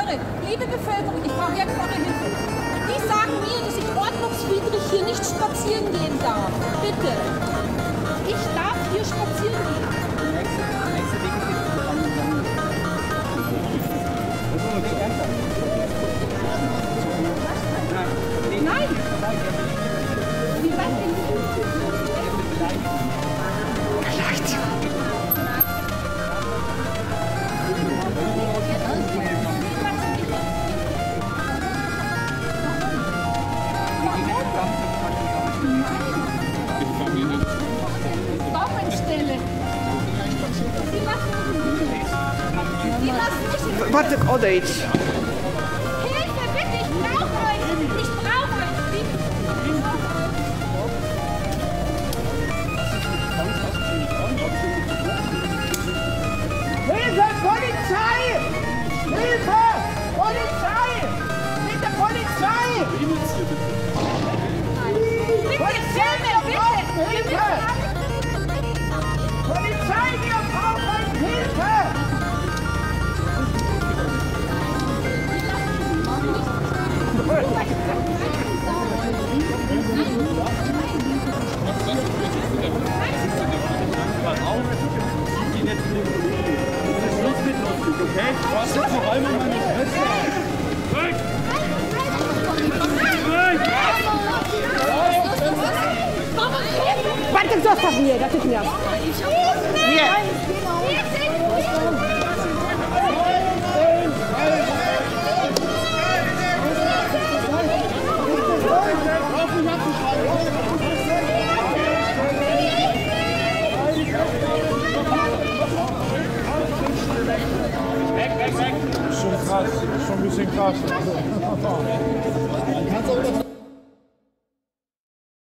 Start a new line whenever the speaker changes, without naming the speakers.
höre, liebe Bevölkerung, ich brauche jetzt eure Hilfe. Die sagen mir, dass ich ordnungswidrig hier nicht spazieren gehen darf. Bitte. Ich darf hier spazieren gehen. Nein! Wie weit denn?
Vielleicht. Warte, odejdź.
Hilfe, bitte, ich brauche euch! Ich brauche euch!
Hilfe, Polizei! Hilfe! Polizei! Bitte, Polizei!
Bitte, Hilfe, bitte!
Hilfe! Polizei, wir brauchen Hilfe!
Okay? Was ist vor allem meine Schwester?
Warte, zostaw mnie, natychmiast!
Nie.
Weg, weg, weg! Das ist schon krass, das ist schon ein bisschen krass.